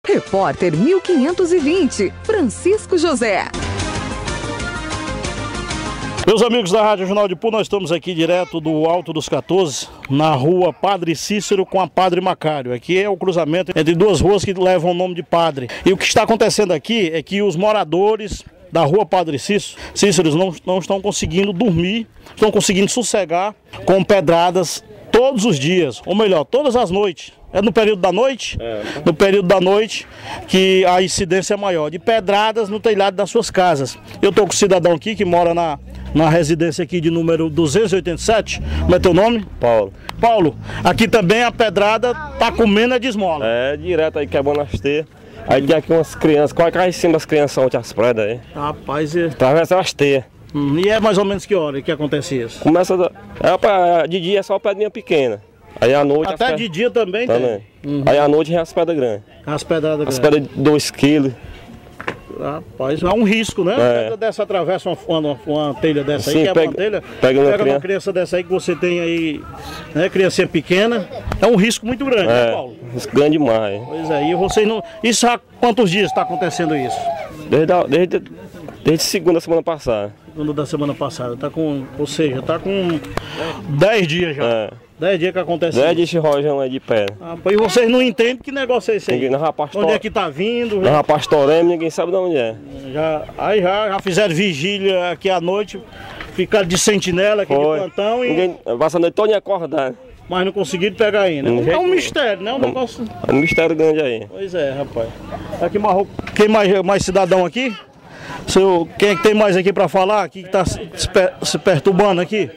Repórter 1520, Francisco José. Meus amigos da Rádio Jornal de Ipu, nós estamos aqui direto do Alto dos 14, na rua Padre Cícero com a Padre Macário. Aqui é o cruzamento entre duas ruas que levam o nome de Padre. E o que está acontecendo aqui é que os moradores da rua Padre Cícero não estão conseguindo dormir, estão conseguindo sossegar com pedradas todos os dias, ou melhor, todas as noites. É no período da noite? No período da noite que a incidência é maior, de pedradas no telhado das suas casas. Eu estou com um cidadão aqui que mora na residência aqui de número 287. Como é teu nome? Paulo. Paulo, aqui também a pedrada tá comendo a de esmola. É, direto aí quebrando as teias. Aí tem aqui umas crianças, quase cai em cima das crianças ontem as pedras aí. Rapaz, atravessa as teias. E é mais ou menos que hora que acontece isso? Começa, de dia é só pedrinha pequena. Aí à noite... Até de dia também tem? Aí à noite vem as pedras grandes. As pedradas grandes. As pedras de 2 quilos. Rapaz, é um risco, né? É. Pedra dessa atravessa uma telha dessa Sim, aí, quebra uma telha. Pega uma criança dessa aí que você tem aí, né? Criancinha pequena. É um risco muito grande, né, Paulo? Risco grande demais. Pois é, e vocês não... Isso há quantos dias está acontecendo isso? Desde segunda semana passada. Segunda da semana passada, tá com... Ou seja, tá com 10 dias já. É. 10 dias que acontece 10 dias de rojão aí de pedra. E vocês não entendem que negócio é esse aí? Onde é que tá vindo? Nós pastoremos, ninguém sabe de onde é. Já fizeram vigília aqui à noite, ficaram de sentinela aqui de plantão e... Ninguém passa a noite toda acordado. Mas não conseguiram pegar ainda. É um mistério, né? É um mistério grande aí. Pois é, rapaz. Aqui quem mais cidadão aqui? Quem é que tem mais aqui para falar? Aqui que está se perturbando aqui?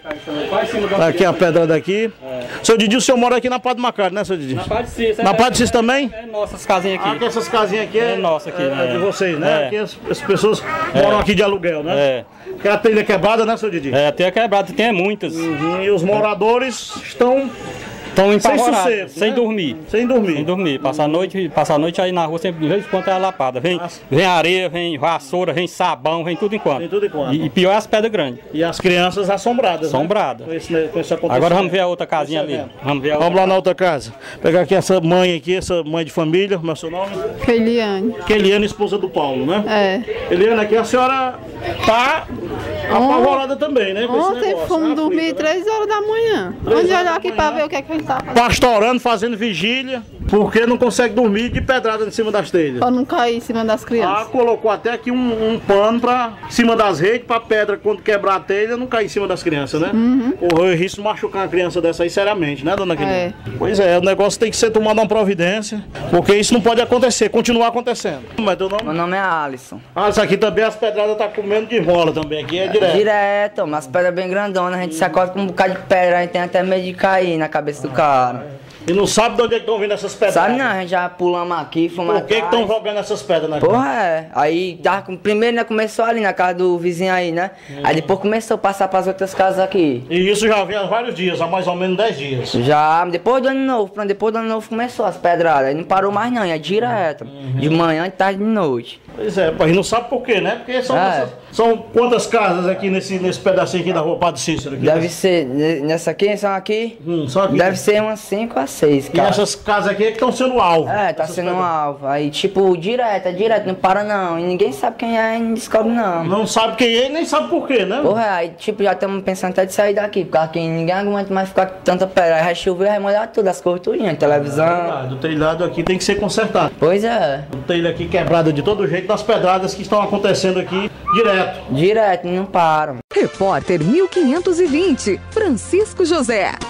Aqui a pedra daqui. Seu Didi, o senhor mora aqui na Padre Macário, né, seu Didi? Na Padre Cícero. Na Padre Cícero também? É nossas casinhas aqui. Aqui essas casinhas aqui é nossa aqui, né? É de vocês, né? Aqui as pessoas moram aqui de aluguel, né? É. Que a telha quebrada, né, seu Didi? É, a telha quebrada, tem muitas. E os moradores estão empavorados, sem né? dormir. Sem dormir. Sem dormir. Passa a noite aí na rua, sempre de vez em quando é lapada. Vem areia, vem vassoura, vem sabão, vem tudo enquanto. Tem tudo enquanto. E pior é as pedras grandes. E as crianças assombradas. Assombradas. Né? Com esse Agora vamos ver a outra casinha ali. Vamos lá na outra casa. Pegar aqui essa mãe de família. Como é o seu nome? Eliane. Eliane, esposa do Paulo, né? É. Eliane, aqui a senhora tá apavorada também, né? Ontem fomos dormir 3 horas da manhã. Vamos olhar aqui para ver o que é que a gente tá fazendo. Pastorando, fazendo vigília, porque não consegue dormir de pedrada em cima das telhas. Para não cair em cima das crianças. Colocou até aqui um pano pra cima das redes, pra pedra, quando quebrar a telha, não cair em cima das crianças, né? Correr o risco de machucar uma criança dessa aí seriamente, né, dona Kelly? É. Pois é, o negócio tem que ser tomado uma providência, porque isso não pode acontecer, continuar acontecendo. Como é teu nome? Meu nome é Alisson. Isso aqui também, as pedradas tá comendo de rola também, aqui é direto. Direto, mas pedras bem grandonas, a gente se acorda com um bocado de pedra, a gente tem até medo de cair na cabeça do cara. E não sabe de onde é que estão vindo essas pedras? Sabe não, a gente já pulamos aqui, fomos Por que estão jogando essas pedras na casa? Porra, é. Aí, primeiro, né, começou ali na casa do vizinho aí, né? Aí depois começou a passar para as outras casas aqui. E isso já vem há vários dias, há mais ou menos 10 dias. Já, depois do ano novo, começou as pedradas. Aí não parou mais não, é direto. De manhã, de tarde, de noite. Pois é, pai, não sabe por quê, né? Porque são quantas casas aqui nesse pedacinho aqui da rua Padre Cícero? Aqui, deve ser, nessa aqui, só aqui, só aqui. Deve ser umas 5 a 6, cara. E essas casas aqui é que estão sendo alvo. É, tá sendo um alvo. Aí, tipo, direto, não para não. E ninguém sabe quem é e não descobre não. Não sabe quem é e nem sabe por quê, né? Porra, aí, tipo, já estamos pensando até de sair daqui, porque aqui ninguém aguenta mais ficar com tanta pedra. Aí vai chover, vai molhar tudo, as coberturinhas, televisão. O telhado aqui tem que ser consertado. Pois é. O telhado aqui quebrado de todo jeito, das pedradas que estão acontecendo aqui direto. Direto, não param. Repórter 1520, Francisco José.